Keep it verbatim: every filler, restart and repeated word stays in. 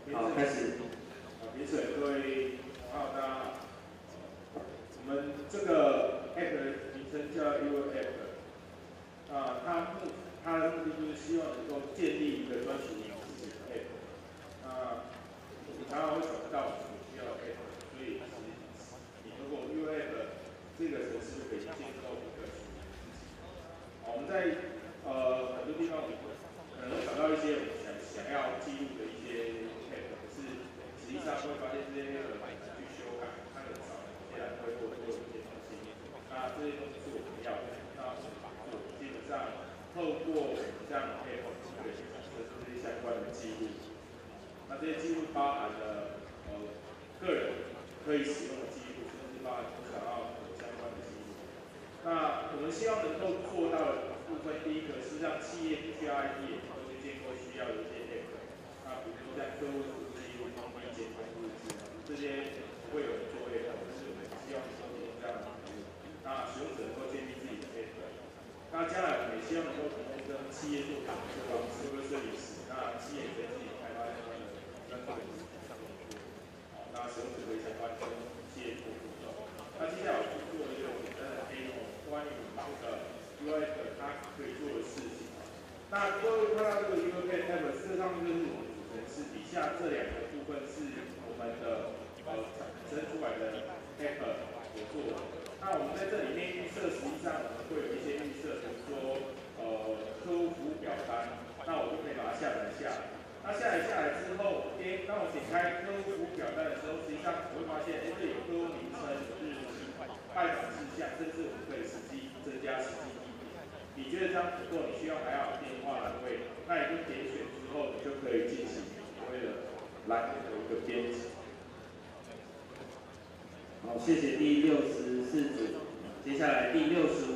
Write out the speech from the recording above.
好，开始。 啊，评审各位同好，大家好。我们这个 app 的名称叫 U App， 啊，它目它的目的就是希望能够建立一个专属于自己的 app。啊，你常常会找不到我们需要的 app， 所以其实你如果 U App 这个程式就可以建构一个属于自己的。好，我们在呃很多地方可能会找到一些我们想想要记录的一些 app， 可是实际上会发现这些 app 很难去修改，它很少有些来推或多有一些东西。那这些东西是我们要的，那我们基本上透过我们这样的 app 就可以去产生这些相关的记录。那这些记录包含了呃个人可以使用的记录，甚至包含我想要有相关的记录。那我们希望能够做到的部分，第一个是让企业不需要 I T 也能够去建构需要的一些 app。那比如说像客户服务记录、通理解通路记录，这些不会有人做 app， 但是我们希望能够提供这样的服务。那使用者能够建立自己的 app。那将来我们也希望能够提供跟企业做合作方式或设计师，那企业也可以自己开发相关的专属的服务。好，那使用者可以相关跟企业做互动。那接下来我去做一个简单的 demo， 关于我们这个 U I 的它可以做的事情。那各位看到这个 U I App， 事实上就是我们组成是底下这两个部分是我们的呃产生出来的 App 所做的。那我们在这里面预设，实际上我们会有一些预设，比如说呃客户服务表单，那我就可以把它下载下来。那下载下来之后，诶，当我点开客户服务表单的时候，实际上我会发现，诶，这有客户名称、有日期、拜访事项，甚至我们可以实际增加实际地点。你觉得这样不够，你需要还要电话栏位，那你就点选之后，你就可以进行所谓的栏位的一个编辑。 好，谢谢第六十四组。接下来第六十五